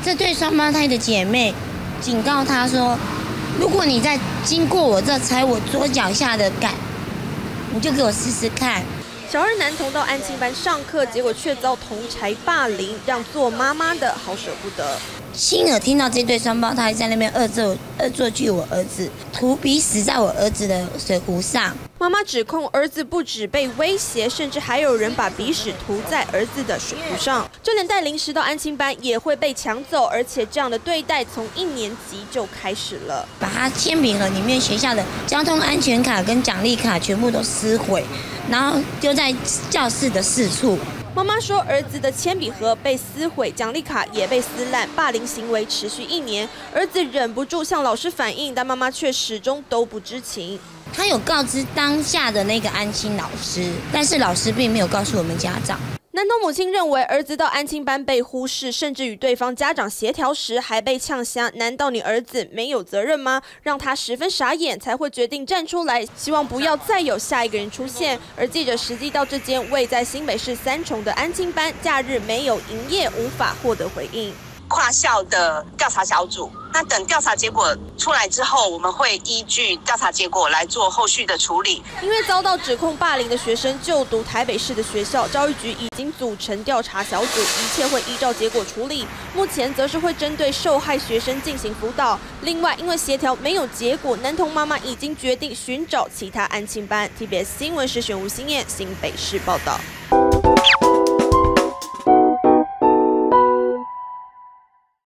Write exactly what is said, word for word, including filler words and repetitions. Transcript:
这对双胞胎的姐妹警告他说：“如果你再经过我这踩我左脚下的杆，你就给我试试看。” 小二男童到安亲班上课，结果却遭同侪霸凌，让做妈妈的好舍不得。 亲耳听到这对双胞胎在那边恶作恶作剧我儿子，涂笔死在我儿子的水壶上。 妈妈指控儿子不止被威胁，甚至还有人把鼻屎涂在儿子的水壶上，就连带零食到安亲班也会被抢走，而且这样的对待从一年级就开始了。 把他铅笔盒里面学校的交通安全卡跟奖励卡全部都撕毁，然后丢在教室的四处。 妈妈说，儿子的铅笔盒被撕毁，奖励卡也被撕烂，霸凌行为持续一年。儿子忍不住向老师反映，但妈妈却始终都不知情。 他有告知当下的那个安亲老师，但是老师并没有告诉我们家长。 男童母亲认为儿子到安亲班被忽视，甚至与对方家长协调时还被呛瞎，难道你儿子没有责任吗？让他十分傻眼，才会决定站出来，希望不要再有下一个人出现。而记者实际到这间位在新北市三重的安亲班，假日没有营业，无法获得回应。 跨校的调查小组，那等调查结果出来之后，我们会依据调查结果来做后续的处理。 因为遭到指控霸凌的学生就读台北市的学校，教育局已经组成调查小组，一切会依照结果处理。目前则是会针对受害学生进行辅导。另外，因为协调没有结果，男童妈妈已经决定寻找其他安亲班。T B S 新闻时选吴欣燕，新北市报道。